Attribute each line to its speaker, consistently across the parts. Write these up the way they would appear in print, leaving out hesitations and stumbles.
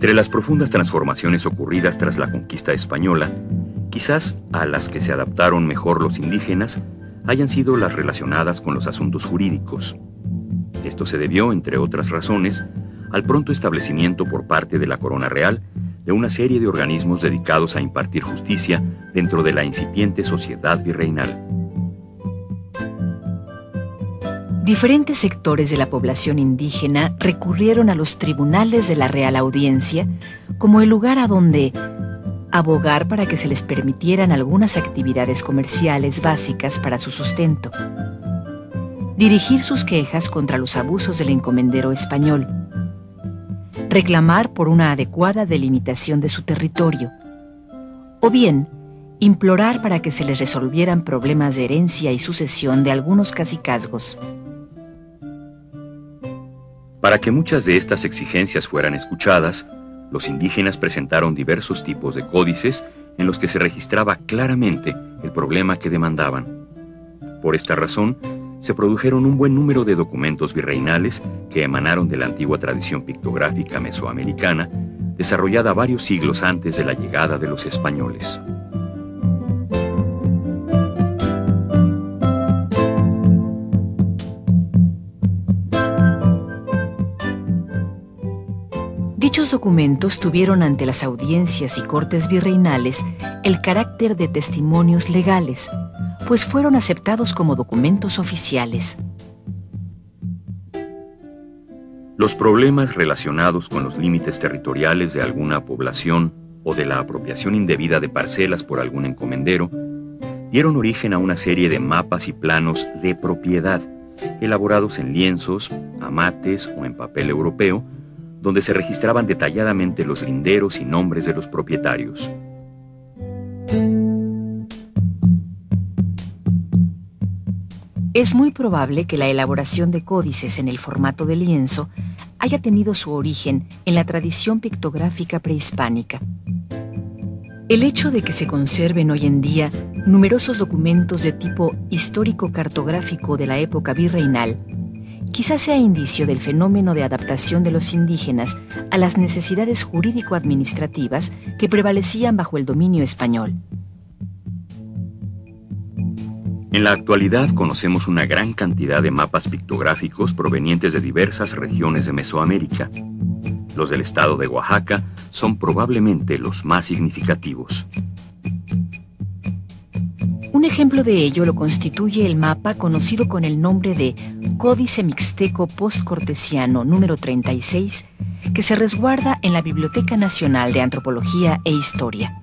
Speaker 1: Entre las profundas transformaciones ocurridas tras la conquista española, quizás a las que se adaptaron mejor los indígenas hayan sido las relacionadas con los asuntos jurídicos. Esto se debió, entre otras razones, al pronto establecimiento por parte de la Corona Real de una serie de organismos dedicados a impartir justicia dentro de la incipiente sociedad virreinal.
Speaker 2: Diferentes sectores de la población indígena recurrieron a los tribunales de la Real Audiencia como el lugar a donde abogar para que se les permitieran algunas actividades comerciales básicas para su sustento, dirigir sus quejas contra los abusos del encomendero español, reclamar por una adecuada delimitación de su territorio, o bien implorar para que se les resolvieran problemas de herencia y sucesión de algunos cacicazgos.
Speaker 1: Para que muchas de estas exigencias fueran escuchadas, los indígenas presentaron diversos tipos de códices en los que se registraba claramente el problema que demandaban. Por esta razón, se produjeron un buen número de documentos virreinales que emanaron de la antigua tradición pictográfica mesoamericana, desarrollada varios siglos antes de la llegada de los españoles.
Speaker 2: Dichos documentos tuvieron ante las audiencias y cortes virreinales el carácter de testimonios legales, pues fueron aceptados como documentos oficiales.
Speaker 1: Los problemas relacionados con los límites territoriales de alguna población o de la apropiación indebida de parcelas por algún encomendero dieron origen a una serie de mapas y planos de propiedad, elaborados en lienzos, amates o en papel europeo, donde se registraban detalladamente los linderos y nombres de los propietarios.
Speaker 2: Es muy probable que la elaboración de códices en el formato de lienzo haya tenido su origen en la tradición pictográfica prehispánica. El hecho de que se conserven hoy en día numerosos documentos de tipo histórico-cartográfico de la época virreinal quizás sea indicio del fenómeno de adaptación de los indígenas a las necesidades jurídico-administrativas que prevalecían bajo el dominio español.
Speaker 1: En la actualidad conocemos una gran cantidad de mapas pictográficos provenientes de diversas regiones de Mesoamérica. Los del estado de Oaxaca son probablemente los más significativos.
Speaker 2: Un ejemplo de ello lo constituye el mapa conocido con el nombre de Códice Mixteco Postcortesiano número 36, que se resguarda en la Biblioteca Nacional de Antropología e Historia.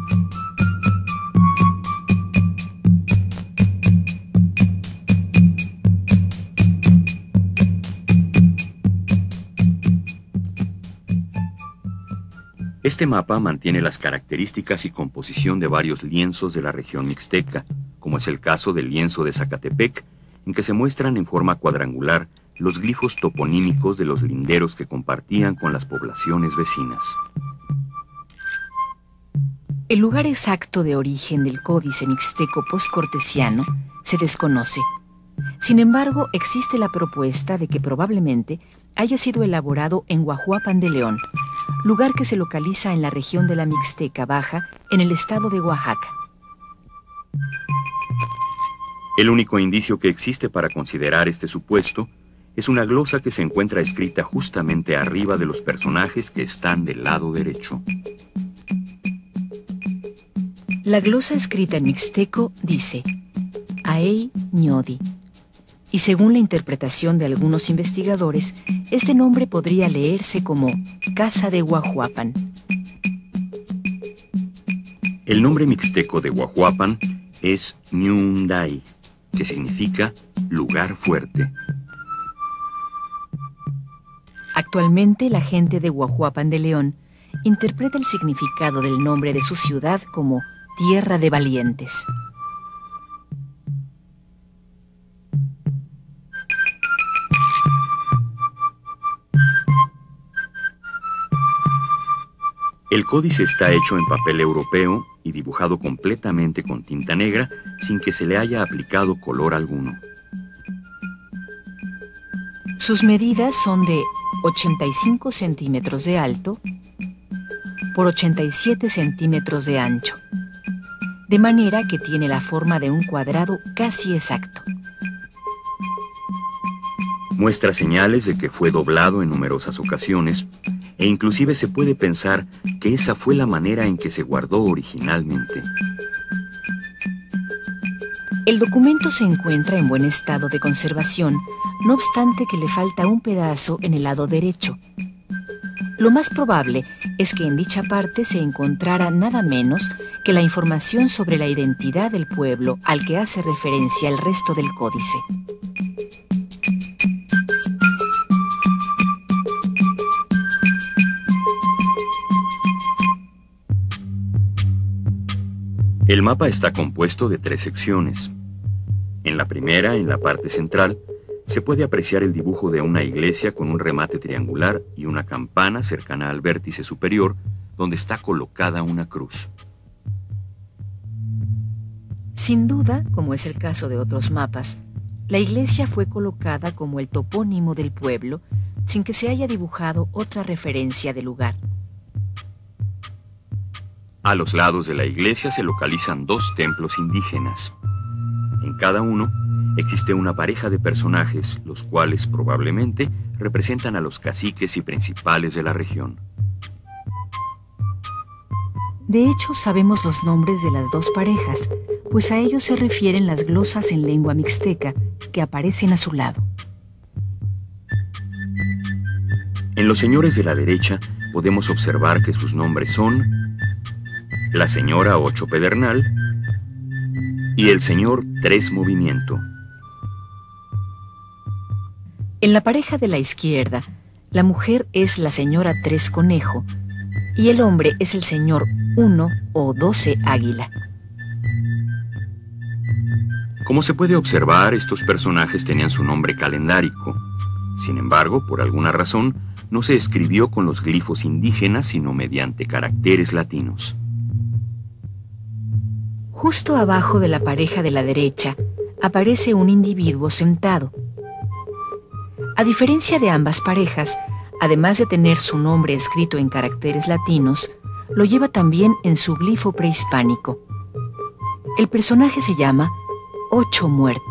Speaker 1: Este mapa mantiene las características y composición de varios lienzos de la región mixteca, como es el caso del lienzo de Zacatepec, en que se muestran en forma cuadrangular los glifos toponímicos de los linderos que compartían con las poblaciones vecinas.
Speaker 2: El lugar exacto de origen del Códice Mixteco Postcortesiano se desconoce. Sin embargo, existe la propuesta de que probablemente haya sido elaborado en Guajuapan de León, lugar que se localiza en la región de la Mixteca Baja, en el estado de Oaxaca.
Speaker 1: El único indicio que existe para considerar este supuesto es una glosa que se encuentra escrita justamente arriba de los personajes que están del lado derecho.
Speaker 2: La glosa escrita en mixteco dice Aey Ñodi, y según la interpretación de algunos investigadores, este nombre podría leerse como Casa de Guajuapan.
Speaker 1: El nombre mixteco de Guajuapan es Ñunday, que significa lugar fuerte.
Speaker 2: Actualmente, la gente de Guajuapan de León interpreta el significado del nombre de su ciudad como Tierra de Valientes.
Speaker 1: El códice está hecho en papel europeo y dibujado completamente con tinta negra sin que se le haya aplicado color alguno.
Speaker 2: Sus medidas son de 85 centímetros de alto por 87 centímetros de ancho, de manera que tiene la forma de un cuadrado casi exacto.
Speaker 1: Muestra señales de que fue doblado en numerosas ocasiones, e inclusive se puede pensar que esa fue la manera en que se guardó originalmente.
Speaker 2: El documento se encuentra en buen estado de conservación, no obstante que le falta un pedazo en el lado derecho. Lo más probable es que en dicha parte se encontrara nada menos que la información sobre la identidad del pueblo al que hace referencia el resto del códice.
Speaker 1: El mapa está compuesto de 3 secciones. En la primera, en la parte central, se puede apreciar el dibujo de una iglesia con un remate triangular y una campana cercana al vértice superior, donde está colocada una cruz.
Speaker 2: Sin duda, como es el caso de otros mapas, la iglesia fue colocada como el topónimo del pueblo, sin que se haya dibujado otra referencia del lugar.
Speaker 1: A los lados de la iglesia se localizan 2 templos indígenas. En cada uno existe una pareja de personajes, los cuales probablemente representan a los caciques y principales de la región.
Speaker 2: De hecho, sabemos los nombres de las 2 parejas, pues a ellos se refieren las glosas en lengua mixteca que aparecen a su lado.
Speaker 1: En los señores de la derecha podemos observar que sus nombres son la señora Ocho Pedernal y el señor Tres Movimiento.
Speaker 2: En la pareja de la izquierda, la mujer es la señora Tres Conejo y el hombre es el señor 1 o 12 Águila.
Speaker 1: Como se puede observar, estos personajes tenían su nombre calendárico. Sin embargo, por alguna razón, no se escribió con los glifos indígenas, sino mediante caracteres latinos.
Speaker 2: Justo abajo de la pareja de la derecha aparece un individuo sentado. A diferencia de ambas parejas, además de tener su nombre escrito en caracteres latinos, lo lleva también en su glifo prehispánico. El personaje se llama Ocho Muerte.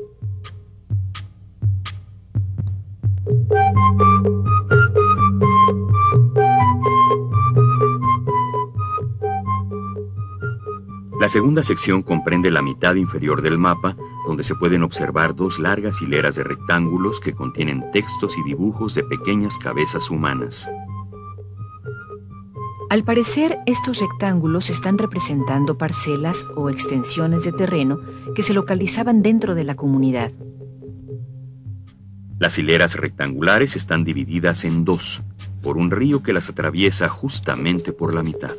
Speaker 1: La segunda sección comprende la mitad inferior del mapa, donde se pueden observar 2 largas hileras de rectángulos que contienen textos y dibujos de pequeñas cabezas humanas.
Speaker 2: Al parecer, estos rectángulos están representando parcelas o extensiones de terreno que se localizaban dentro de la comunidad.
Speaker 1: Las hileras rectangulares están divididas en 2, por un río que las atraviesa justamente por la mitad.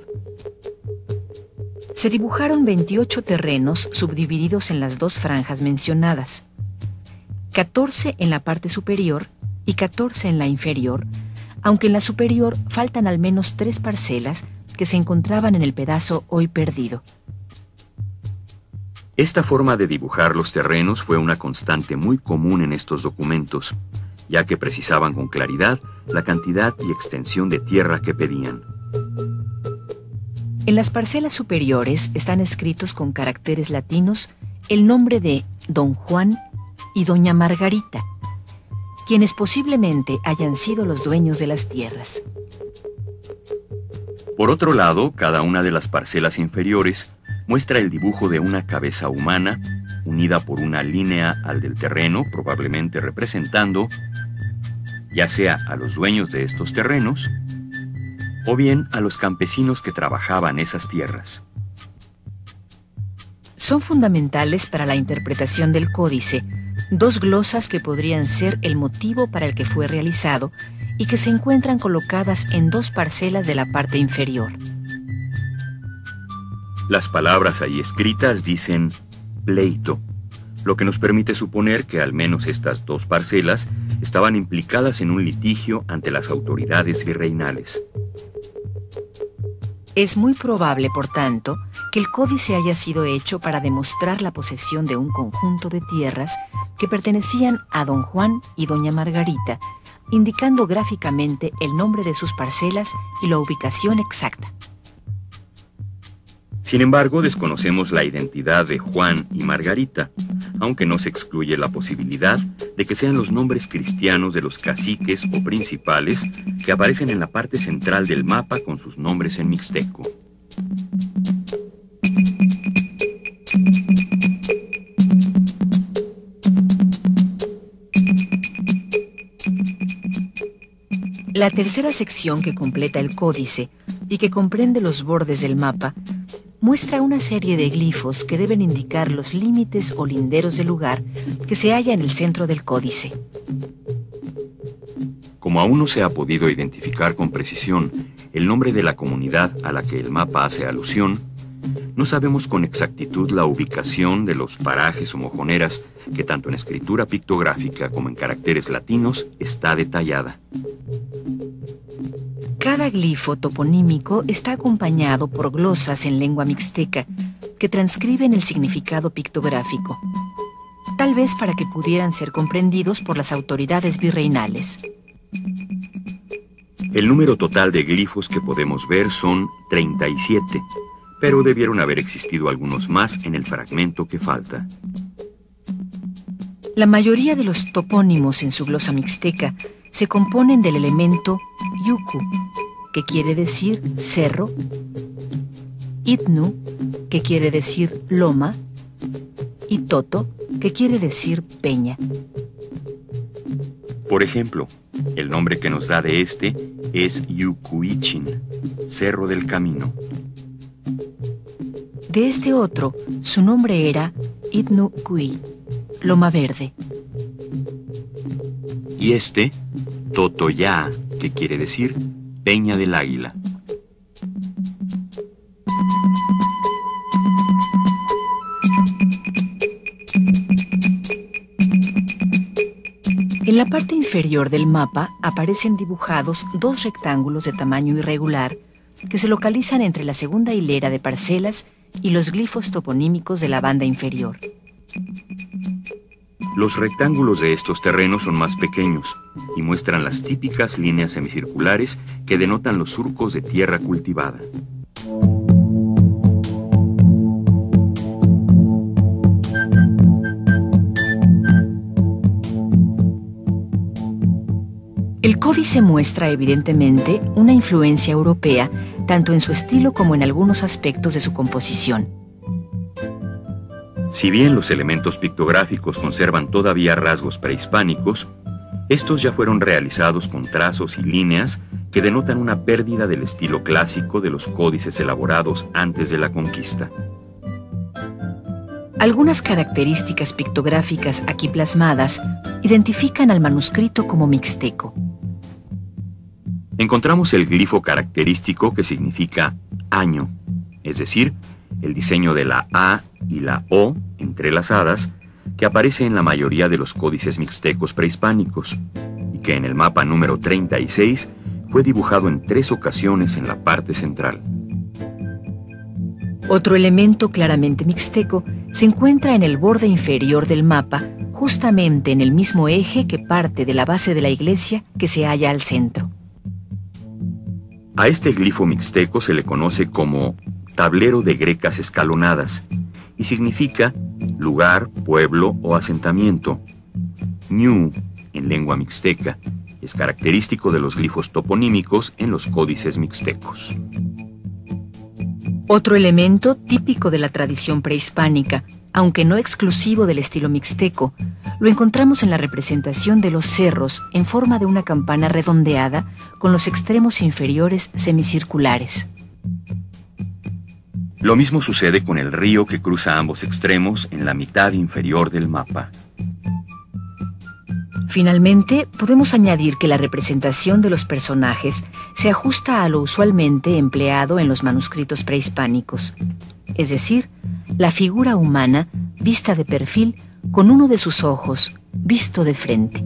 Speaker 2: Se dibujaron 28 terrenos subdivididos en las 2 franjas mencionadas, 14 en la parte superior y 14 en la inferior, aunque en la superior faltan al menos 3 parcelas que se encontraban en el pedazo hoy perdido.
Speaker 1: Esta forma de dibujar los terrenos fue una constante muy común en estos documentos, ya que precisaban con claridad la cantidad y extensión de tierra que pedían.
Speaker 2: En las parcelas superiores están escritos con caracteres latinos el nombre de Don Juan y Doña Margarita, quienes posiblemente hayan sido los dueños de las tierras.
Speaker 1: Por otro lado, cada una de las parcelas inferiores muestra el dibujo de una cabeza humana unida por una línea al del terreno, probablemente representando ya sea a los dueños de estos terrenos o bien a los campesinos que trabajaban esas tierras.
Speaker 2: Son fundamentales para la interpretación del códice 2 glosas que podrían ser el motivo para el que fue realizado y que se encuentran colocadas en 2 parcelas de la parte inferior.
Speaker 1: Las palabras ahí escritas dicen pleito, lo que nos permite suponer que al menos estas 2 parcelas estaban implicadas en un litigio ante las autoridades virreinales.
Speaker 2: Es muy probable, por tanto, que el códice haya sido hecho para demostrar la posesión de un conjunto de tierras que pertenecían a Don Juan y Doña Margarita, indicando gráficamente el nombre de sus parcelas y la ubicación exacta.
Speaker 1: Sin embargo, desconocemos la identidad de Juan y Margarita, aunque no se excluye la posibilidad de que sean los nombres cristianos de los caciques o principales que aparecen en la parte central del mapa con sus nombres en mixteco.
Speaker 2: La tercera sección que completa el códice y que comprende los bordes del mapa muestra una serie de glifos que deben indicar los límites o linderos del lugar que se halla en el centro del códice.
Speaker 1: Como aún no se ha podido identificar con precisión el nombre de la comunidad a la que el mapa hace alusión, no sabemos con exactitud la ubicación de los parajes o mojoneras que tanto en escritura pictográfica como en caracteres latinos está detallada.
Speaker 2: Cada glifo toponímico está acompañado por glosas en lengua mixteca que transcriben el significado pictográfico, tal vez para que pudieran ser comprendidos por las autoridades virreinales.
Speaker 1: El número total de glifos que podemos ver son 37, pero debieron haber existido algunos más en el fragmento que falta.
Speaker 2: La mayoría de los topónimos en su glosa mixteca se componen del elemento yucu, que quiere decir cerro, itnu, que quiere decir loma, y toto, que quiere decir peña.
Speaker 1: Por ejemplo, el nombre que nos da de este es Yucuichin, Cerro del Camino.
Speaker 2: De este otro, su nombre era Itnu Cui, Loma Verde.
Speaker 1: Y este, Totoyá, que quiere decir Peña del Águila.
Speaker 2: En la parte inferior del mapa aparecen dibujados dos rectángulos de tamaño irregular que se localizan entre la segunda hilera de parcelas y los glifos toponímicos de la banda inferior.
Speaker 1: Los rectángulos de estos terrenos son más pequeños y muestran las típicas líneas semicirculares que denotan los surcos de tierra cultivada.
Speaker 2: El códice muestra evidentemente una influencia europea tanto en su estilo como en algunos aspectos de su composición.
Speaker 1: Si bien los elementos pictográficos conservan todavía rasgos prehispánicos, estos ya fueron realizados con trazos y líneas que denotan una pérdida del estilo clásico de los códices elaborados antes de la conquista.
Speaker 2: Algunas características pictográficas aquí plasmadas identifican al manuscrito como mixteco.
Speaker 1: Encontramos el glifo característico que significa año, es decir, el diseño de la A y la O entrelazadas que aparece en la mayoría de los códices mixtecos prehispánicos y que en el mapa número 36 fue dibujado en 3 ocasiones en la parte central.
Speaker 2: Otro elemento claramente mixteco se encuentra en el borde inferior del mapa, justamente en el mismo eje que parte de la base de la iglesia que se halla al centro.
Speaker 1: A este glifo mixteco se le conoce como tablero de grecas escalonadas y significa lugar, pueblo o asentamiento. Ñu, en lengua mixteca, es característico de los glifos toponímicos en los códices mixtecos.
Speaker 2: Otro elemento típico de la tradición prehispánica, aunque no exclusivo del estilo mixteco, lo encontramos en la representación de los cerros en forma de una campana redondeada con los extremos inferiores semicirculares.
Speaker 1: Lo mismo sucede con el río que cruza ambos extremos en la mitad inferior del mapa.
Speaker 2: Finalmente, podemos añadir que la representación de los personajes se ajusta a lo usualmente empleado en los manuscritos prehispánicos, es decir, la figura humana vista de perfil con uno de sus ojos visto de frente.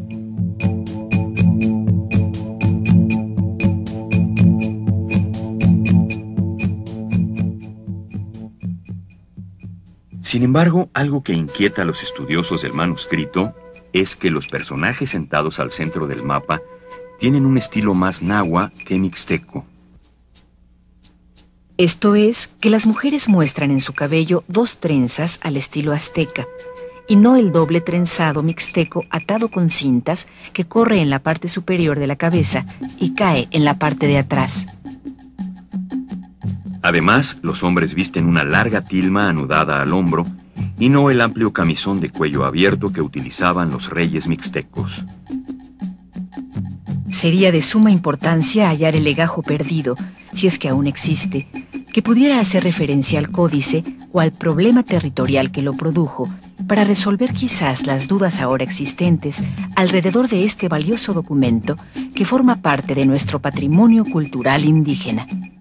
Speaker 1: Sin embargo, algo que inquieta a los estudiosos del manuscrito es que los personajes sentados al centro del mapa tienen un estilo más nahua que mixteco.
Speaker 2: Esto es, que las mujeres muestran en su cabello 2 trenzas al estilo azteca, y no el doble trenzado mixteco atado con cintas que corre en la parte superior de la cabeza y cae en la parte de atrás.
Speaker 1: Además, los hombres visten una larga tilma anudada al hombro y no el amplio camisón de cuello abierto que utilizaban los reyes mixtecos.
Speaker 2: Sería de suma importancia hallar el legajo perdido, si es que aún existe, que pudiera hacer referencia al códice o al problema territorial que lo produjo, para resolver quizás las dudas ahora existentes alrededor de este valioso documento que forma parte de nuestro patrimonio cultural indígena.